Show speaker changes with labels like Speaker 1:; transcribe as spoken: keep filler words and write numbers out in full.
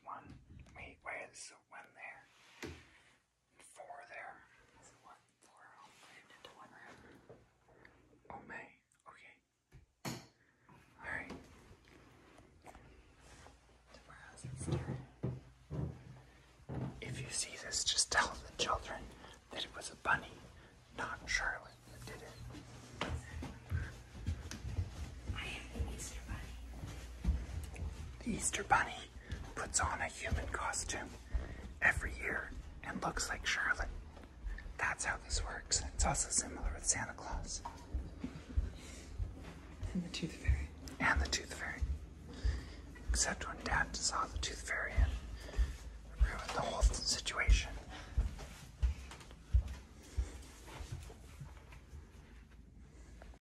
Speaker 1: one. Wait, where is the one there? Four there. Is it one, four, all crammed into one room? Oh, May. Okay. Alright. Tomorrow how's it start? If you see this, just tell the children that it was a bunny, not Charlotte, that did it. I am the Easter Bunny. The Easter Bunny puts on a human costume every year and looks like Charlotte. That's how this works. It's also similar with Santa Claus.
Speaker 2: And the Tooth Fairy.
Speaker 1: And the Tooth Fairy. Except when Dad saw the Tooth Fairy and ruined the whole situation.